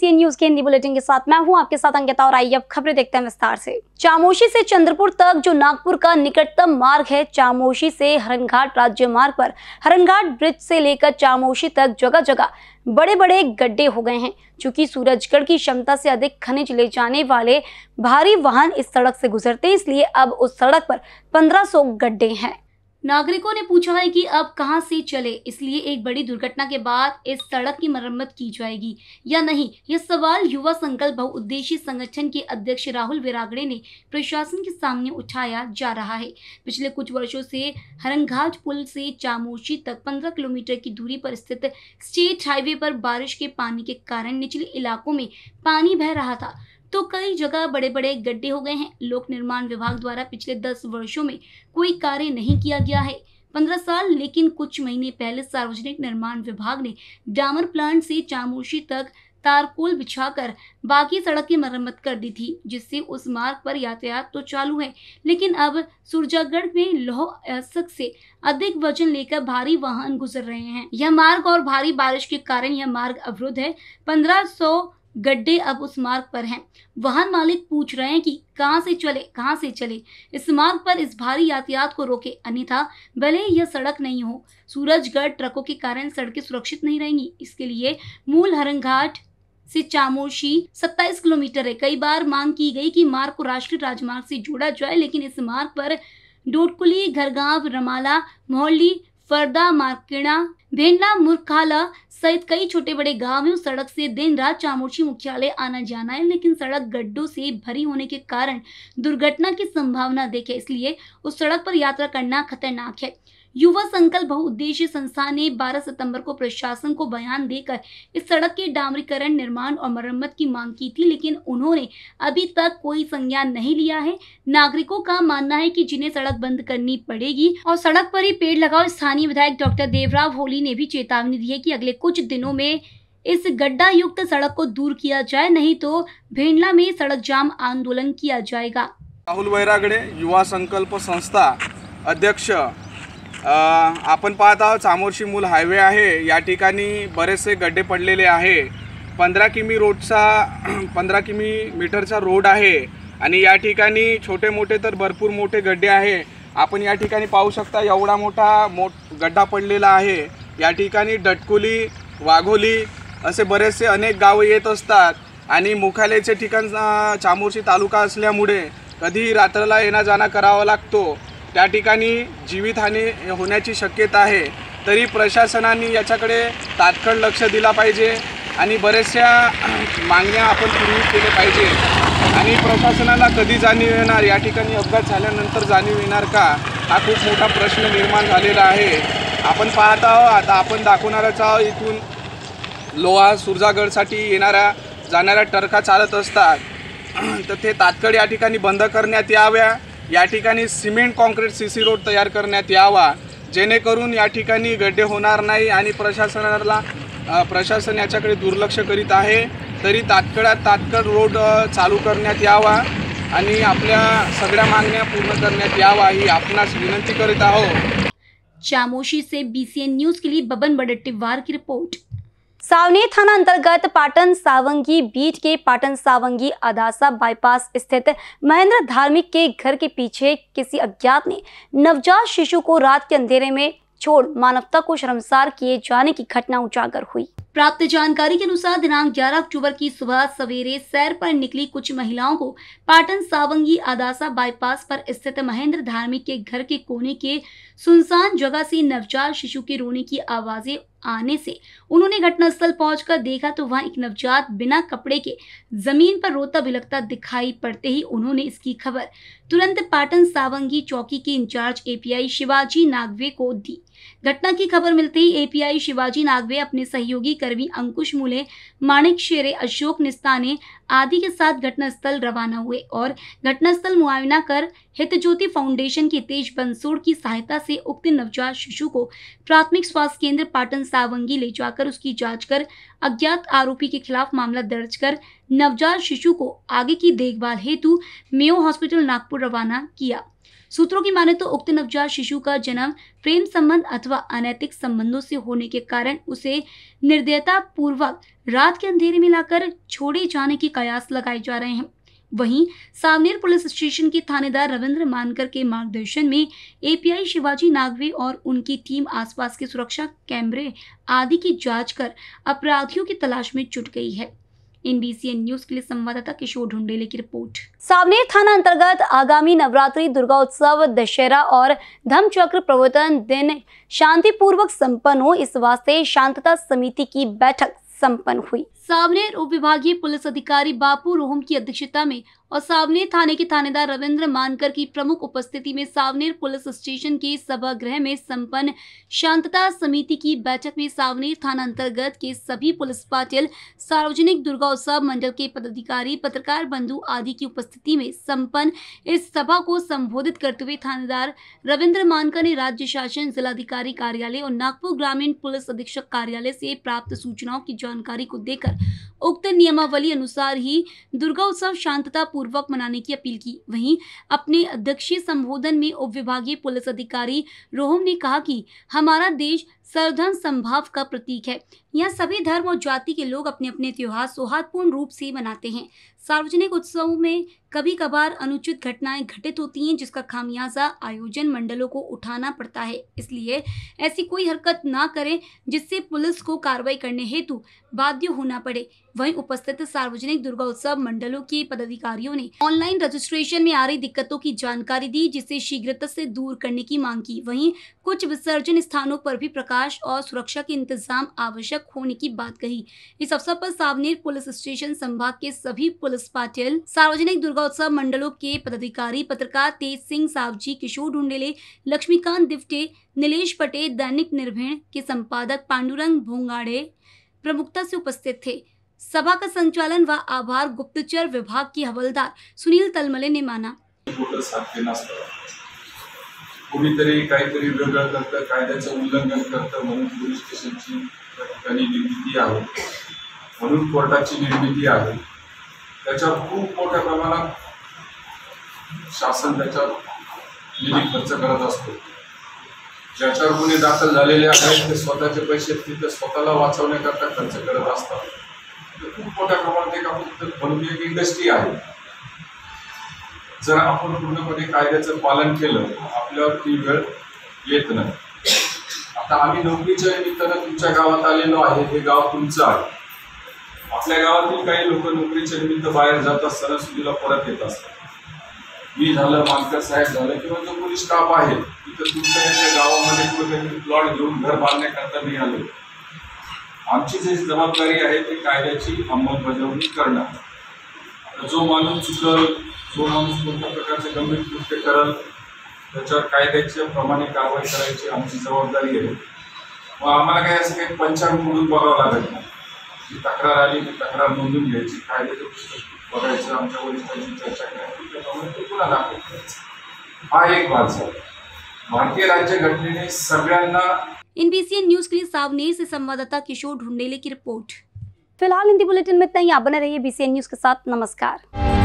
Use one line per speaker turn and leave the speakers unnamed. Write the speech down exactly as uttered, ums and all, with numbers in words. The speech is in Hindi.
बीसीएन न्यूज के हिंदी बुलेटिन के साथ मैं हूं आपके साथ अंकिता और आइए अब खबरें देखते हैं विस्तार से। चामोशी से चंद्रपुर तक जो नागपुर का निकटतम मार्ग है, चामोशी से हरनघाट राज्य मार्ग पर हरनघाट ब्रिज से लेकर चामोशी तक जगह जगह बड़े बड़े गड्ढे हो गए हैं। चूंकि सूरजगढ़ की क्षमता से अधिक खनिज ले जाने वाले भारी वाहन इस सड़क से गुजरते हैं, इसलिए अब उस सड़क पर पंद्रह सौ गड्ढे हैं। नागरिकों ने पूछा है कि अब कहां से चले, इसलिए एक बड़ी दुर्घटना के बाद इस सड़क की मरम्मत की जाएगी या नहीं, यह सवाल युवा संकल्प बहुउद्देशीय संगठन के अध्यक्ष राहुल विरागड़े ने प्रशासन के सामने उठाया जा रहा है। पिछले कुछ वर्षों से हरनघाट पुल से चामोशी तक पंद्रह किलोमीटर की दूरी पर स्थित स्टेट हाईवे पर बारिश के पानी के कारण निचले इलाकों में पानी बह रहा था, तो कई जगह बड़े बड़े गड्ढे हो गए हैं। लोक निर्माण विभाग द्वारा पिछले दस वर्षों में कोई कार्य नहीं किया गया है। पंद्रह साल लेकिन कुछ महीने पहले सार्वजनिक निर्माण विभाग ने डामर प्लांट से चामोशी तक तारकोल बिछाकर बाकी सड़क की मरम्मत कर दी थी, जिससे उस मार्ग पर यातायात तो चालू है, लेकिन अब सूरजगढ़ में लौह अयस्क से अधिक वजन लेकर भारी वाहन गुजर रहे हैं। यह मार्ग और भारी बारिश के कारण यह मार्ग अवरुद्ध है। पंद्रह सौ गड्ढे अब उस मार्ग पर हैं। वाहन मालिक पूछ रहे हैं कि कहां से चले कहां से चले इस मार्ग पर इस भारी यातायात को रोके, अन्यथा भले यह सड़क नहीं हो, सूरजगढ़ ट्रकों के कारण सड़कें सुरक्षित नहीं रहेंगी। इसके लिए मूल हरनघाट से चामोशी सत्ताईस किलोमीटर है। कई बार मांग की गई कि मार्ग को राष्ट्रीय राजमार्ग से जोड़ा जाए, लेकिन इस मार्ग पर डोटकुली, घरगांव, रमाला, मोहल्ली, फरदा, मार्केड़ा, भेंडा, मुरखाला सहित कई छोटे बड़े गांव हैं। उस सड़क से दिन रात चामोशी मुख्यालय आना जाना है, लेकिन सड़क गड्ढों से भरी होने के कारण दुर्घटना की संभावना देखे, इसलिए उस सड़क पर यात्रा करना खतरनाक है। युवा संकल्प बहुउद्देशीय संस्था ने बारह सितंबर को प्रशासन को बयान देकर इस सड़क के डामरीकरण, निर्माण और मरम्मत की मांग की थी, लेकिन उन्होंने अभी तक कोई संज्ञान नहीं लिया है। नागरिकों का मानना है कि जिन्हें सड़क बंद करनी पड़ेगी और सड़क पर ही पेड़ लगाओ। स्थानीय विधायक डॉक्टर देवराव होली ने भी चेतावनी दी है कि अगले कुछ दिनों में इस गड्ढा युक्त सड़क को दूर किया जाए, नहीं तो भेंडला में सड़क जाम आंदोलन किया जाएगा।
राहुल विरागड़े, युवा संकल्प संस्था अध्यक्ष। आपण पाहत आहोत चामोशी मूल हायवे आहे, या ठिकाणी बरेचसे गड्डे पडलेले आहे। पंधरा किमी रोडचा पंधरा किमी मीटरचा रोड आहे आणि या ठिकाणी छोटे मोठे तर भरपूर मोठे गड्डे आहे। आपण या ठिकाणी पाहू शकता एवढा मोठा मोठ गड्डा पडलेला आहे। या ठिकाणी डटकुली, वाघोली असे बरेचसे अनेक गाव येत असतात आणि मुख्यालयाचे ठिकाण चामोशी तालुका असल्यामुळे कधी रात्रीला येणं जाणं करावा लागतो। त्या ठिकाणी जीवितहानी होण्याची शक्यता आहे, तरी प्रशासनाने याच्याकडे तात्काळ लक्ष दिला पाहिजे आणि बरेचशा मागण्या आपण पूर्ण केल्या पाहिजे। आणि प्रशासनाला कधी जाणीव येणार, या ठिकाणी अपघात झाल्यानंतर जाणीव येणार का, हा खूप मोठा प्रश्न निर्माण झालेला आहे। आपण पाहत आहोत, आता आपण दाखवणारच आहोत, इथून लोहा सूरजगढ़साठी येणाऱ्या जाणाऱ्या टरका चालत असतात, तर ते तात्काळ या ठिकाणी बंद करण्यात याव्या। या ठिकाणी सिमेंट कॉन्क्रीट सीसी रोड तयार करण्यात यावा, जेणेकरून या ठिकाणी गड्डे होणार नाही आणि प्रशासनाला प्रशासन याच्याकडे दुर्लक्ष करीत आहे, तरी तात्काळात तात्काळ रोड चालू करण्यात यावा आणि आपल्या सगळ्या मागण्या पूर्ण करण्यात यावा, ही आपणास विनंती करीत आहोत।
चामोशी से बीसीएन न्यूज के लिए बबन बड़ट्टीवार की रिपोर्ट। सावनी थाना अंतर्गत पाटन सावंगी बीट के पाटन सावंगी अदासा बाईपास स्थित महेंद्र धार्मिक के घर के पीछे किसी अज्ञात ने नवजात शिशु को रात के अंधेरे में छोड़ मानवता को शर्मसार किए जाने की घटना उजागर हुई। प्राप्त जानकारी के अनुसार दिनांक ग्यारह अक्टूबर की सुबह सवेरे सैर पर निकली कुछ महिलाओं को पाटन सावंगी अदासा बाईपास पर स्थित महेंद्र धार्मिक के घर के कोने के सुनसान जगह से नवजात शिशु के रोने की आवाजें आने से उन्होंने घटनास्थल पहुंचकर देखा तो वहां एक नवजात बिना कपड़े के जमीन पर रोता बिलखता दिखाई पड़ते ही उन्होंने इसकी खबर तुरंत पाटन सावंगी चौकी के इंचार्ज एपीआई शिवाजी नागवे को दी। घटना की खबर मिलते ही एपीआई शिवाजी नागवे अपने सहयोगी कर्मी अंकुश मूले, माणिक शेरे, अशोक निस्ताने आदि के साथ घटनास्थल रवाना हुए और घटनास्थल मुआयना कर हितज्योति फाउंडेशन की तेज बंसोड़ की सहायता से उक्त नवजात शिशु को प्राथमिक स्वास्थ्य केंद्र पाटन सावंगी ले जाकर उसकी जांच कर अज्ञात आरोपी के खिलाफ मामला दर्ज कर नवजात शिशु को आगे की देखभाल हेतु मेयो हॉस्पिटल नागपुर रवाना किया। सूत्रों की माने तो उक्त नवजात शिशु का जन्म प्रेम संबंध अथवा अनैतिक संबंधों से होने के कारण उसे निर्दयता पूर्वक रात के अंधेरे में लाकर छोड़े जाने की कयास लगाए जा रहे हैं। वहीं सावनेर पुलिस स्टेशन के थानेदार रविंद्र मानकर के मार्गदर्शन में एपीआई शिवाजी नागवे और उनकी टीम आसपास के सुरक्षा कैमरे आदि की जांच कर अपराधियों की तलाश में जुट गई है। एनबीसीएन न्यूज के लिए संवाददाता किशोर ढुंडेले की रिपोर्ट। सावनेर थाना अंतर्गत आगामी नवरात्रि, दुर्गा उत्सव, दशहरा और धम्मचक्र प्रवर्तन दिन शांतिपूर्वक संपन्न हो, इस वास्ते शांतता समिति की बैठक संपन्न हुई। सावनेर उप विभागीय पुलिस अधिकारी बापू रोहम की अध्यक्षता में और सावनेर थाने के थानेदार रविंद्र मानकर की प्रमुख उपस्थिति में सावनेर पुलिस स्टेशन के सभागृह में संपन्न शांतता समिति की बैठक में सावनेर थाना अंतर्गत के सभी पुलिस पाटिल, सार्वजनिक दुर्गा उत्सव मंडल के पदाधिकारी, पत्रकार बंधु आदि की उपस्थिति में संपन्न इस सभा को संबोधित करते हुए थानेदार रविंद्र मानकर ने राज्य शासन, जिलाधिकारी कार्यालय और नागपुर ग्रामीण पुलिस अधीक्षक कार्यालय से प्राप्त सूचनाओं की जानकारी को देकर उक्त नियमावली अनुसार ही दुर्गा उत्सव शांतता पूर्वक मनाने की अपील की। वहीं अपने अध्यक्षीय संबोधन में उप विभागीय पुलिस अधिकारी रोहम ने कहा कि हमारा देश सर्वधर्म समभाव का प्रतीक है। यहाँ सभी धर्म और जाति के लोग अपने अपने त्योहार सौहार्दपूर्ण रूप से मनाते हैं। सार्वजनिक उत्सवों में कभी कभार अनुचित घटनाएं घटित होती हैं, जिसका खामियाजा आयोजन मंडलों को उठाना पड़ता है। इसलिए ऐसी कोई हरकत ना करें जिससे पुलिस को कार्रवाई करने हेतु बाध्य होना पड़े। वहीं उपस्थित सार्वजनिक दुर्गा उत्सव मंडलों के पदाधिकारियों ने ऑनलाइन रजिस्ट्रेशन में आ रही दिक्कतों की जानकारी दी, जिसे शीघ्रता से दूर करने की मांग की। वहीं कुछ विसर्जन स्थानों पर भी प्रकाश और सुरक्षा के इंतजाम आवश्यक होने की बात कही। इस अवसर पर सावनेर पुलिस स्टेशन संभाग के सभी पुलिस पाटिल, सार्वजनिक दुर्गा उत्सव मंडलों के पदाधिकारी, पत्रकार तेज सिंह सावजी, किशोर ढुंडेले, लक्ष्मीकांत दिवटे, नीलेश पटेल, दैनिक निर्भीण के संपादक पांडुरंग भोंगाड़े प्रमुखता से उपस्थित थे। सभा का संचालन व आभार गुप्तचर विभाग की हवलदार सुनील तलमले ने माना।
कोणीतरी काहीतरी वेगळं करतं, कायद्याचं उल्लंघन करतं म्हणून पोलीस स्टेशनची ठिकाणी निर्मिती आहे, म्हणून कोर्टाची निर्मिती आहे। त्याच्यावर खूप मोठ्या प्रमाणात शासन त्याच्यावर निधी खर्च करत असतो। ज्याच्यावर गुन्हे दाखल झालेले आहेत ते स्वतःचे पैसे तिथे स्वतःला वाचवण्याकरता खर्च करत असतात। खूप मोठ्या प्रमाणात एक आपण म्हणून एक इंडस्ट्री आहे। जर आपण पूर्णपणे कायद्याचं पालन केलं आपल्यावर ती वेळ येत नाही। आता आम्ही नोकरीच्या निमित्तानं तुमच्या गावात आलेलो आहे, हे गाव तुमचं आहे। आपल्या गावातील काही लोक नोकरीच्या निमित्त बाहेर जातात, सणासुदीला परत येत असतात। मी झालं, मानकर साहेब झालं किंवा जो पोलीस स्टाफ आहे तिथं तुमच्या गावामध्ये कुठेतरी प्लॉट घेऊन घर बांधण्याकरता मी आलो। आमची जी जबाबदारी आहे ती कायद्याची अंमलबजावणी करणं। जो माणूस चुकल, जो माणूस कोणत्या प्रकारचे गंभीर कृत्य करेल त्याच्यावर कायद्याच्या प्रमाणे कारवाई करायची आमची जबाबदारी आहे। मग आम्हाला काही असं काही पंचांग मोडून बघावं लागत नाही। जी तक्रार आली ती तक्रार नोंदून घ्यायची, कायद्याचं पुस्तक बघायचं, आमच्या वरिष्ठांची चर्चा करायची, त्याप्रमाणे तो पुन्हा दाखल करायचा। हा एक भाग झाला। भारतीय राज्यघटनेने सगळ्यांना।
एनबीसीएन न्यूज के लिए सावनेर से संवाददाता किशोर ढुंडेले की रिपोर्ट। फिलहाल हिंदी बुलेटिन में इतना ही। आप बने रहिए बीसीएन न्यूज के साथ। नमस्कार।